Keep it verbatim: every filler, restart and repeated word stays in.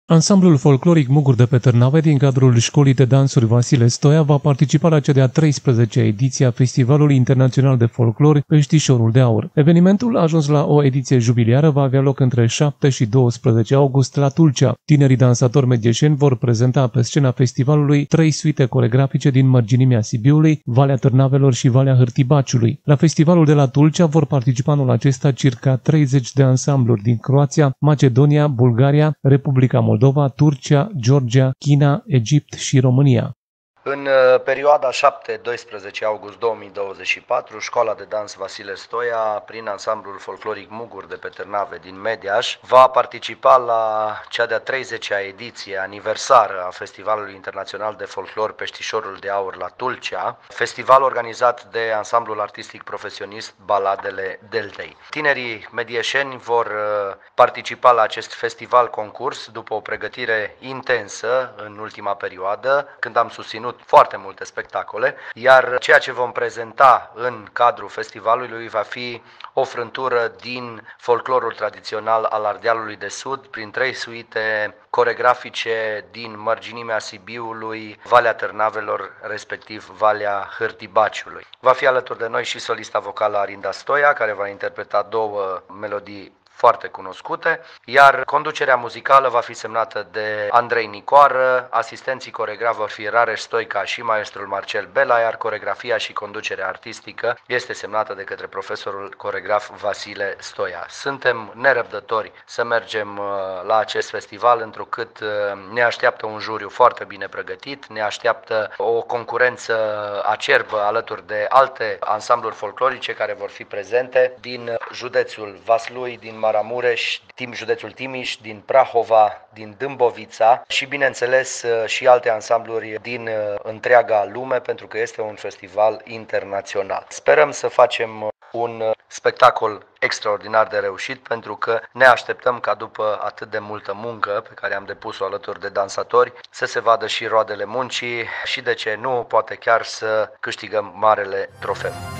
Ansamblul folcloric Mugur de pe Târnave din cadrul Școlii de Dansuri Vasile Stoia va participa la cea de-a treisprezecea ediție a Festivalului Internațional de Folclor Peștișorul de Aur. Evenimentul, a ajuns la o ediție jubiliară, va avea loc între șapte și doisprezece august la Tulcea. Tinerii dansatori medieșeni vor prezenta pe scena festivalului trei suite coregrafice din mărginimea Sibiului, Valea Târnavelor și Valea Hârtibaciului. La festivalul de la Tulcea vor participa anul acesta circa treizeci de ansambluri din Croația, Macedonia, Bulgaria, Republica Moldova, Turcia, Georgia, China, Egipt și România. În perioada șapte doisprezece august două mii douăzeci și patru, Școala de Dans Vasile Stoia, prin ansamblul folcloric Mugur de pe Târnave din Mediaș, va participa la cea de-a treizecea ediție aniversară a Festivalului Internațional de Folclor Peștișorul de Aur la Tulcea, festival organizat de ansamblul artistic profesionist Baladele Deltei. Tinerii medieșeni vor participa la acest festival concurs după o pregătire intensă în ultima perioadă, când am susținut foarte multe spectacole, iar ceea ce vom prezenta în cadrul festivalului va fi o frântură din folclorul tradițional al Ardealului de Sud, prin trei suite coregrafice din mărginimea Sibiului, Valea Târnavelor, respectiv Valea Hârtibaciului. Va fi alături de noi și solista vocală Arinda Stoia, care va interpreta două melodii foarte cunoscute, iar conducerea muzicală va fi semnată de Andrei Nicoară, asistenții coregrafi vor fi Rareș Stoica și maestrul Marcel Bela, iar coregrafia și conducerea artistică este semnată de către profesorul coregraf Vasile Stoia. Suntem nerăbdători să mergem la acest festival, întrucât ne așteaptă un juriu foarte bine pregătit, ne așteaptă o concurență acerbă alături de alte ansambluri folclorice care vor fi prezente din județul Vaslui, din Maramureș, din județul Timiș, din Prahova, din Dâmbovița și, bineînțeles, și alte ansambluri din întreaga lume, pentru că este un festival internațional. Sperăm să facem un spectacol extraordinar de reușit, pentru că ne așteptăm ca după atât de multă muncă pe care am depus-o alături de dansatori să se vadă și roadele muncii și, de ce nu, poate chiar să câștigăm marele trofeu.